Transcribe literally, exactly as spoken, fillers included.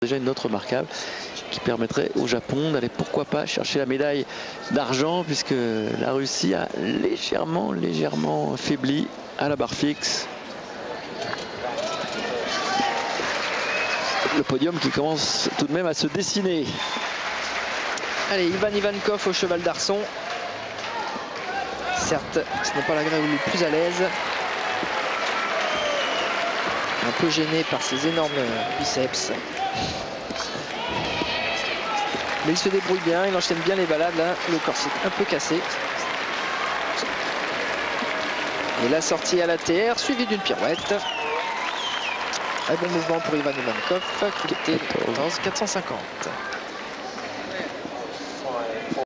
Déjà une note remarquable qui permettrait au Japon d'aller pourquoi pas chercher la médaille d'argent, puisque la Russie a légèrement, légèrement faibli à la barre fixe. Le podium qui commence tout de même à se dessiner. Allez, Ivan Ivankov au cheval d'arçon. Certes, ce n'est pas la grève où il est le plus à l'aise. Un peu gêné par ses énormes biceps. Mais il se débrouille bien, il enchaîne bien les balades. Là, le corset un peu cassé. Et la sortie à la T R, suivie d'une pirouette. Très bon mouvement pour Ivan Ivankov, qui était quatorze quatre cent cinquante.